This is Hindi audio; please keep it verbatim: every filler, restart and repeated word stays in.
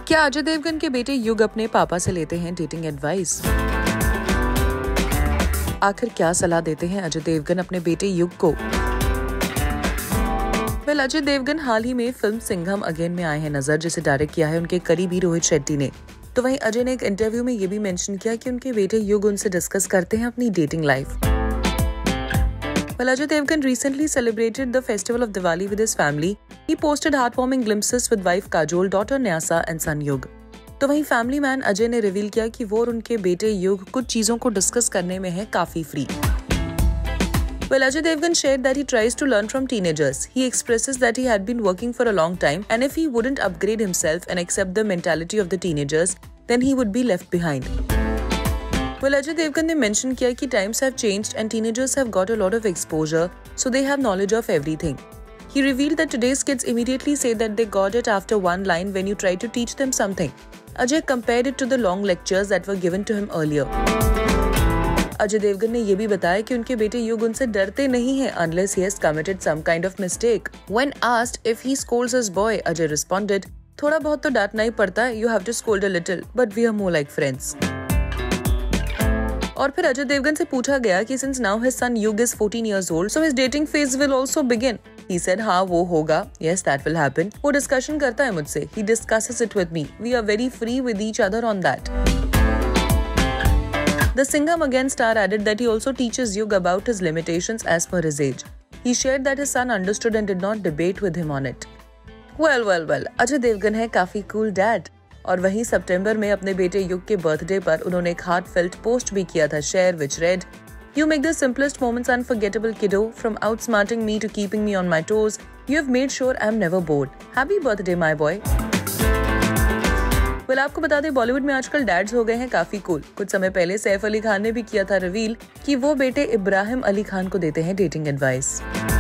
क्या अजय देवगन के बेटे युग अपने पापा से लेते हैं डेटिंग एडवाइस? आखिर क्या सलाह देते हैं अजय देवगन अपने बेटे युग को? वेल, अजय देवगन हाल ही में फिल्म सिंघम अगेन में आए हैं नजर, जिसे डायरेक्ट किया है उनके करीबी रोहित शेट्टी ने। तो वहीं अजय ने एक इंटरव्यू में ये भी मेंशन किया कि उनके बेटे युग उनसे डिस्कस करते हैं अपनी dating life. Well, Ajay Devgan recently celebrated the festival of Diwali with his family. He posted heartwarming glimpses with wife Kajol, daughter Nyasa and son Yug. तो वहीं फैमिली मैन अजय ने रिवील किया कि वो और उनके बेटे युग कुछ चीजों को डिस्कस करने में है काफी free. Well, Ajay Devgan shared that he tries to learn from teenagers. He expresses that he had been working for a long time, and if he wouldn't upgrade himself and accept the mentality of the teenagers, then he would be left behind. Well, Ajay Devgan ने mention किया कि times have changed and teenagers have got a lot of exposure, so they have knowledge of everything. He revealed that today's kids immediately say that they got it after one line when you try to teach them something. Ajay compared it to the long lectures that were given to him earlier. Ajay Devgan ने ये भी बताया कि उनके बेटे युग उनसे डरते नहीं हैं unless he has committed some kind of mistake. When asked if he scolds his boy, Ajay responded, थोड़ा बहुत तो डांटना ही पड़ता है, you have to scold a little, but we are more like friends. और फिर अजय देवगन से पूछा गया कि since now his son Yug is fourteen years old, so his dating phase will also begin. He said, हाँ वो होगा, yes that will happen. वो डिस्कशन करता है मुझसे, he discusses it with me. We are very free with each other on that. The Singham Again star added that he also teaches Yug about his limitations as per his age. He shared that his son understood and did not debate with him on it. Well, well, well, Ajay Devgan है काफी cool dad. और वहीं सितंबर में अपने बेटे युग के बर्थडे पर उन्होंने एक हार्टफेल्ट पोस्ट भी किया था share, which read, You make the simplest moments unforgettable, kiddo. From outsmarting me to keeping me on my toes, you have made sure I'm never bored. Happy birthday, my boy. well, आपको बता दें बॉलीवुड में आजकल डैड्स हो गए हैं काफी कूल। कुछ समय पहले सैफ अली खान ने भी किया था रिवील कि वो बेटे इब्राहिम अली खान को देते हैं डेटिंग एडवाइस।